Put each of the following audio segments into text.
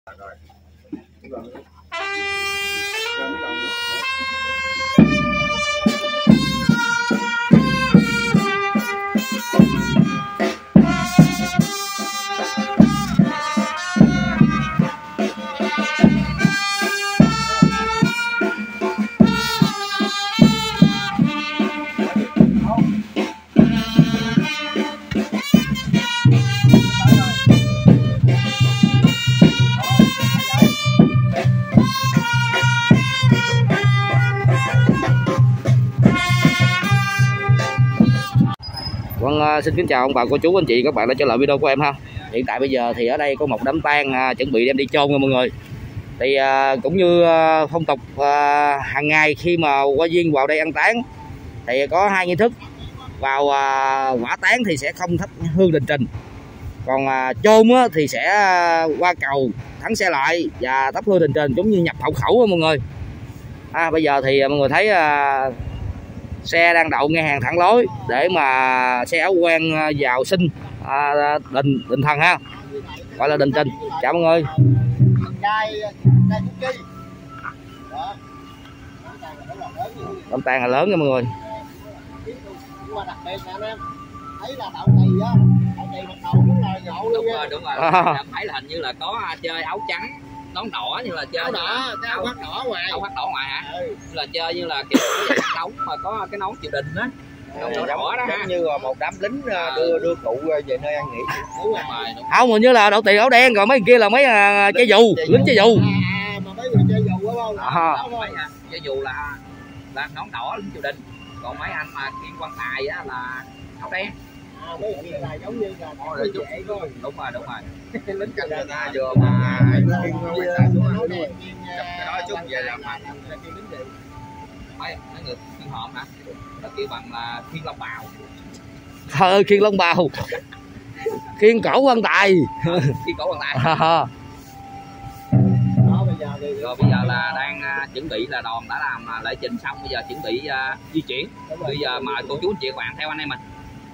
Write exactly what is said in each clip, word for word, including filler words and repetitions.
Vâng, xin kính chào ông bà cô chú anh chị các bạn đã trở lại video của em ha. Hiện tại bây giờ thì ở đây có một đám tang à, chuẩn bị đem đi chôn nha mọi người. Thì à, cũng như à, phong tục à, hàng ngày khi mà qua duyên vào đây ăn táng thì có hai nghi thức. Vào à, hỏa táng thì sẽ không thắp hương đình trình, còn à, chôn á, thì sẽ à, qua cầu thắng xe lại và thắp hương đình trình, giống như nhập hậu khẩu mọi người. À, bây giờ thì à, mọi người thấy à, xe đang đậu ngay hàng thẳng lối để mà xe áo quan vào sinh à, đình đình thần ha, gọi là đình trình. Chào mọi người. Đám tang là lớn nha mọi người. Đúng rồi, đúng rồi. À. Thấy là hình như là có chơi áo trắng nón đỏ, như là chơi áo đỏ, cái áo khoác đỏ ngoài, áo khoác đỏ ngoài hả? Ừ. Là chơi như là kiểu nóng mà có cái nón triều đình á, nón đỏ, đỏ đó ha, như là một đám lính à. đưa đưa cụ về nơi an nghỉ. Đúng rồi. Không, mà như là đậu tiền áo đen, còn mấy kia là mấy uh, chơi dù, lính chơi dù. À, mà mấy người chơi dù đó không? À. Mấy chơi dù là là nón đỏ lính triều đình, còn mấy anh mà kiên quan tài á là áo đen. À, mấy anh là giống như là dễ thôi. Đúng rồi, đúng rồi. Lính canh người ta vừa mà cái đó chút về là mà mấy mấy người khiên hòm hả? Là kêu bằng là khiên long bào. Trời ơi, khiên long bào. Khiên cổ quan tài. Khiên cổ quan tài. Rồi bây giờ là đang uh, chuẩn bị là đoàn đã làm uh, lễ trình xong, bây giờ chuẩn bị uh, di chuyển. Bây giờ mời cô chú anh chị các bạn theo anh em mình.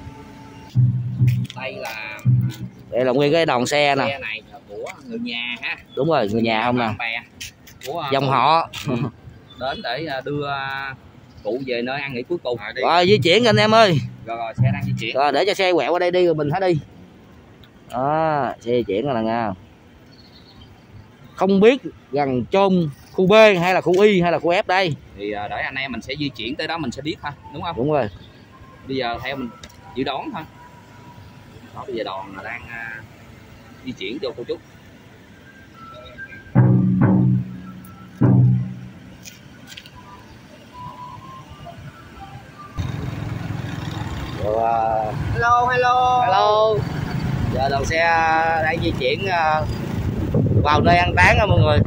Đây là đây là nguyên cái đoàn xe nè. Xe này của người nhà ha. Đúng rồi, người nhà không nè. Bè của dòng uh, họ đến để uh, đưa uh, cụ về nơi ăn nghỉ cuối cùng. Rồi, rồi di chuyển anh em ơi. Rồi, rồi xe đang di chuyển. Rồi để cho xe quẹo qua đây đi rồi mình hãy đi. Đó, xe di chuyển rồi nè nha. Không biết gần chôn khu B hay là khu Y hay là khu F đây. Thì uh, để anh em mình sẽ di chuyển tới đó mình sẽ biết ha, đúng không? Đúng rồi. Bây giờ theo mình dự đoán thôi. Đó, bây giờ đoàn là đang uh, di chuyển cho cô chú. Rồi, uh... hello hello hello. Giờ đoàn xe đang di chuyển uh, vào nơi ăn táng nha mọi người.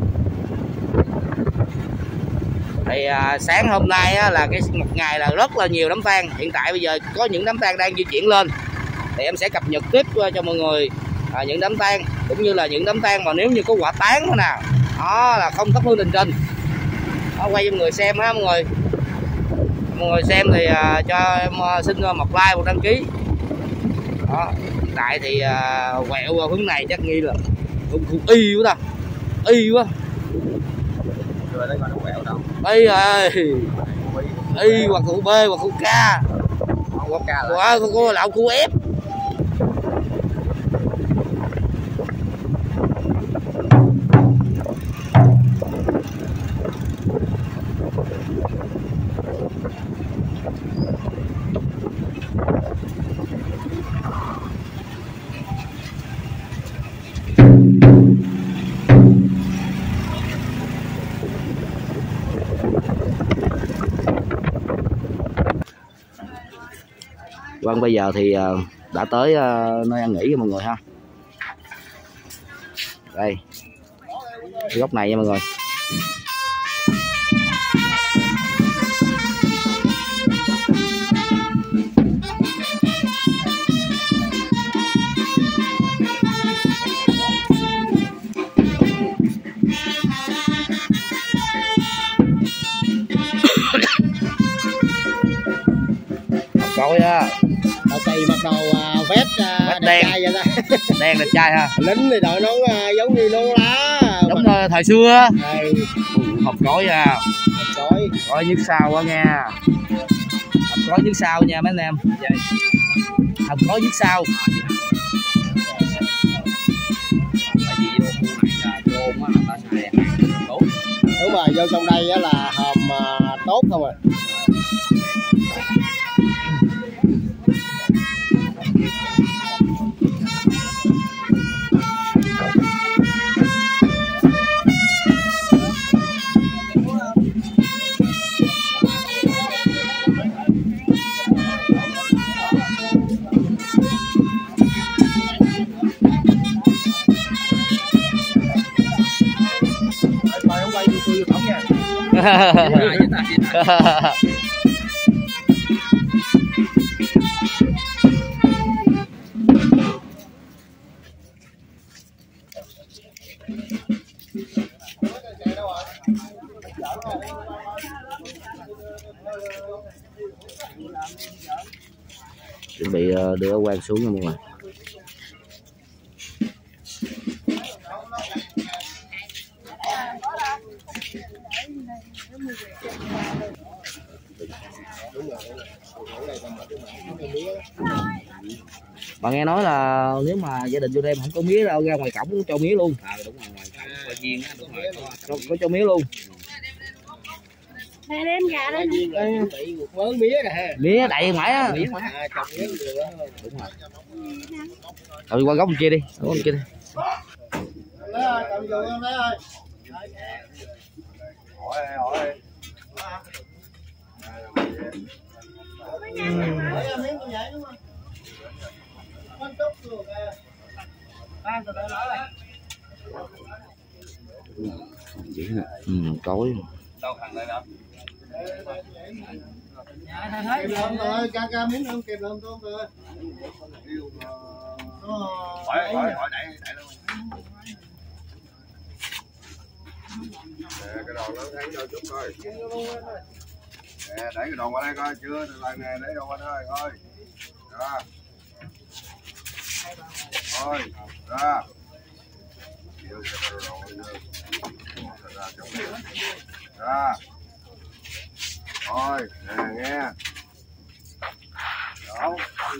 Thì uh, sáng hôm nay á, là cái một ngày là rất là nhiều đám tang. Hiện tại bây giờ có những đám tang đang di chuyển lên thì em sẽ cập nhật tiếp cho mọi người à, những đám tang cũng như là những đám tang mà nếu như có quả táng nữa nào đó là không thắp hương đình trình. Đó, quay cho mọi người xem ha mọi người. Mọi người xem thì à, cho em à, xin một like, một đăng ký. Đó, hiện tại thì à, quẹo vào hướng này chắc nghi là khu, khu Y quá ta, Y quá. Y rồi, Y hoặc khu B hoặc khu K. Quá có lạo khu F. Vâng, bây giờ thì đã tới nơi ăn nghỉ cho mọi người ha. Đây, cái góc này nha mọi người. Coi á, Đầu kỳ mặc đồ uh, vest uh, đẹp đen. trai vậy ta. Đen đẹp trai ha. Lính thì đội nón uh, giống như nón lá thời, thời xưa. Ừ. Hộp cối nha. Hộp cối. Cối nhức sau quá nha. Hộp cối nhức sau nha mấy anh em. Hộp cối nhức sau. Đúng rồi, vô trong đây là hòm tốt không à. Chuẩn bị đưa quan xuống nha mọi người. Bà nghe nói là nếu mà gia đình vô đây mà không có mía đâu, ra ngoài cổng cũng cho mía luôn. À, đúng rồi, ngoài cổng có viên á, đúng rồi, có, có, có cho mía luôn. Nè đem gà đây. Bị một mớ mía nè. Mía đầy ngoài á. Mía mà trồng mía được. Đúng rồi. Rồi qua góc bên kia đi, góc bên kia đi. Lấy ơi, cầm vô em lấy ơi. Hỏi hỏi. Ừ, cối. đâu thằng đây đâu. Kịp lượm rồi, ca ca miếng không kịp lượm tôm rồi. Hỏi hỏi hỏi đẩy đẩy luôn. Nè cái đồ nó thấy cho chút coi. Nè đẩy cái đồ qua đây coi chưa, lại nè đẩy đồ qua đây coi. Ra. Thôi, ra. Ra. Thôi, nè nghe. Đó.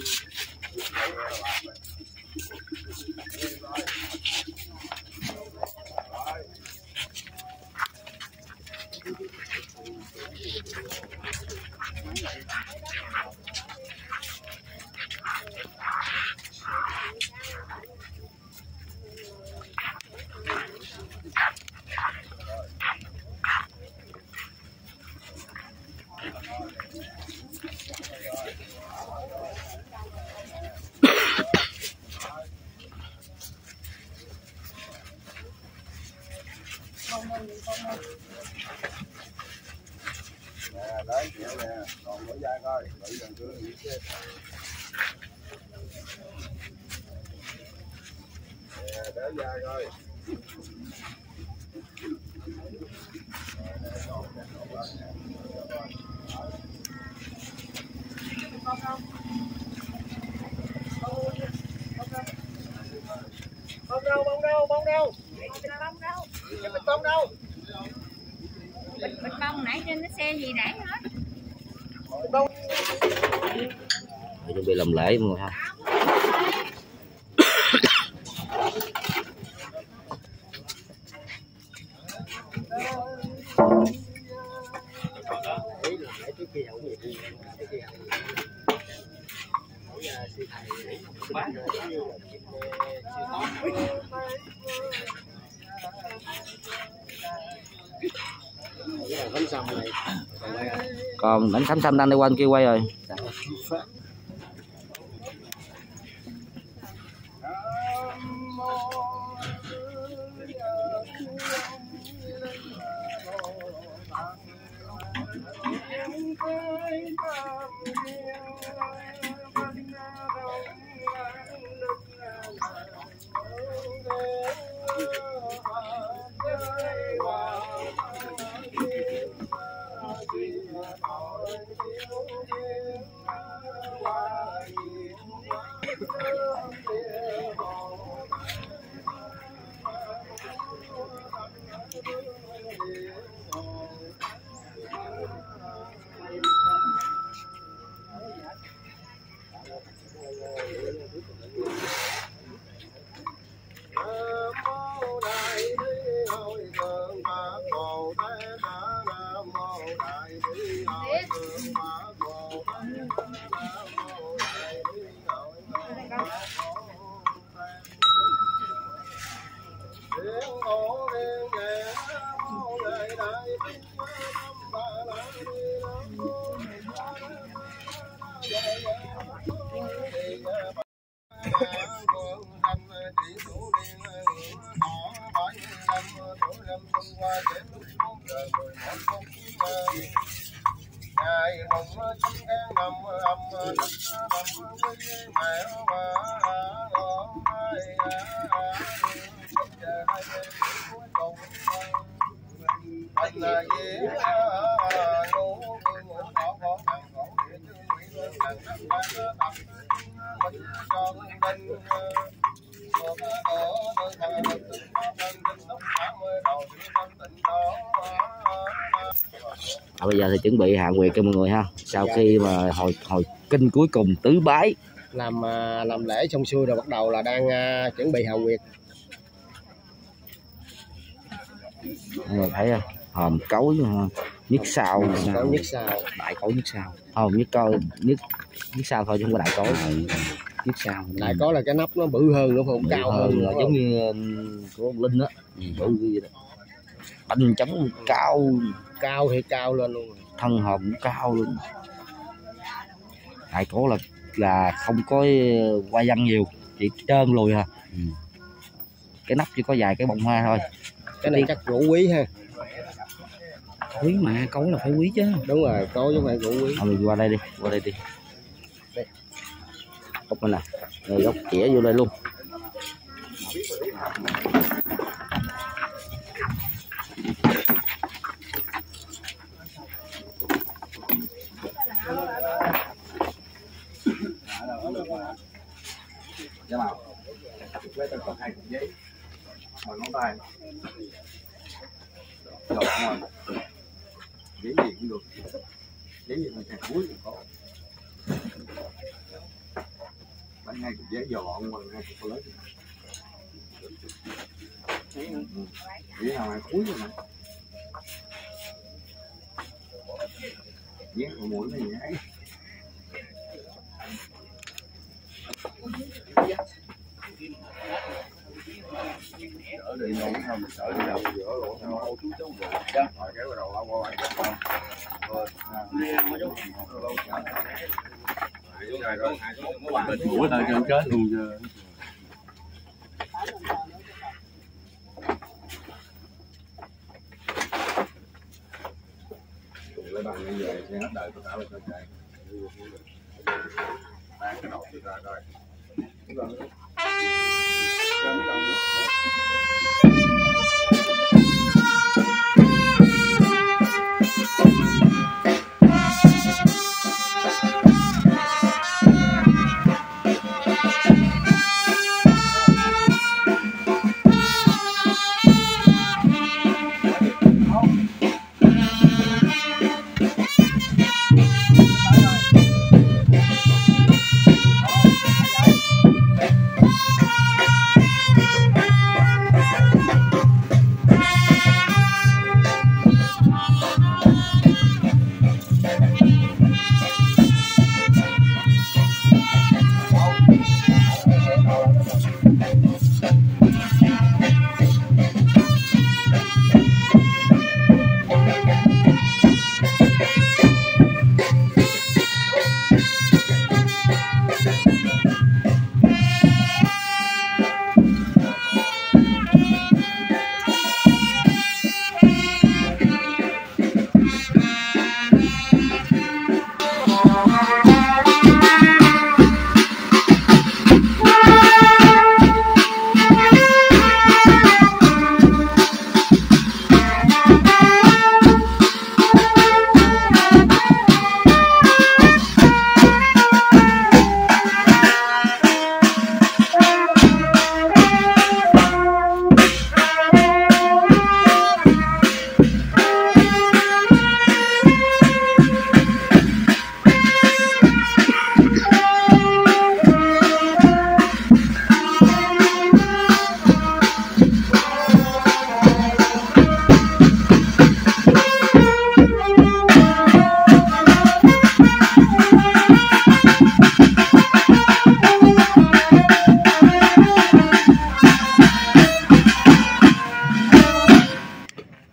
Nè, đấy kiểu nè, còn mở dai coi, mở dần cửa này chứ. Nè, để dai coi. Bông đâu, bông đâu, bông đâu. Bông đâu? Cái bịch bông đâu? Bịch, bịch bông nãy trên cái xe gì nãy hết. Chuẩn bị làm lễ mọi người ha. Còn bánh xăm xăm đang đi quanh kia quay rồi. ngày hồng trăm can nằm âm nằm quý mẹ mà ngon ai giờ hai bên cuối cùng anh là gì ngủ ngủ khó khó thằng khổ địa chứ mỹ lên thằng năm ba tập mình cho mình một ở nơi thằng mình tính có mình tính sống tám mươi đầu thì tâm tình đó. À, bây giờ thì chuẩn bị hạ nguyệt cho mọi người ha. Sau dạ. khi mà hồi hồi kinh cuối cùng tứ bái làm làm lễ xong xuôi rồi bắt đầu là đang uh, chuẩn bị hạ nguyệt. Mọi người thấy không? Hòm cấu nhất sao, sao nhất sao, đại cấu nhất sao. Hòm nhất coi nhất nhất sao thôi chứ không có đại cấu. Nhất sao. Đại cấu là cái nắp nó bự hơn nữa không, cao hơn, hơn là giống như của ông Linh á. Ừ, bự như vậy đó. Bánh trắng cao, cao thì cao lên luôn, thân hòm cũng cao luôn. Đại cấu là là không có hoa văn nhiều, chỉ trơn lùi ha. Ừ. Cái nắp chỉ có vài cái bông hoa thôi. Cái này chắc gỗ quý ha. Quý mà, cấu là phải quý chứ. Đúng rồi, cấu chứ không phải gỗ quý. Thôi mình qua đây đi, qua đây đi. Đây. Góc bên này, rồi góc chĩa vô đây luôn. Dạ nào, lấy tay còn hai cục giấy, ngồi ngón tay, đọc ngồi, giấy gì cũng được, giấy gì mà càng cuối cũng có, bánh hai cục giấy dò gọn bằng hai cục lớn, giấy nào hai cuối rồi nè, giấy của mũi này nhảy. Sợ đi đâu không, sợ đi đâu giữa lỗ ô chú cháu rồi rồi kéo đầu lao qua ngoài rồi rồi mũi tay chân chết luôn chưa. Lấy bằng như vậy sẽ hết đời tôi tạo lên cho chạy mang cái đầu đi ra coi.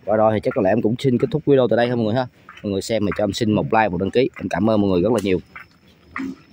Rồi rồi thì chắc có lẽ em cũng xin kết thúc video tại đây ha mọi người ha. Mọi người xem mà cho em xin một like, một đăng ký. Em cảm ơn mọi người rất là nhiều.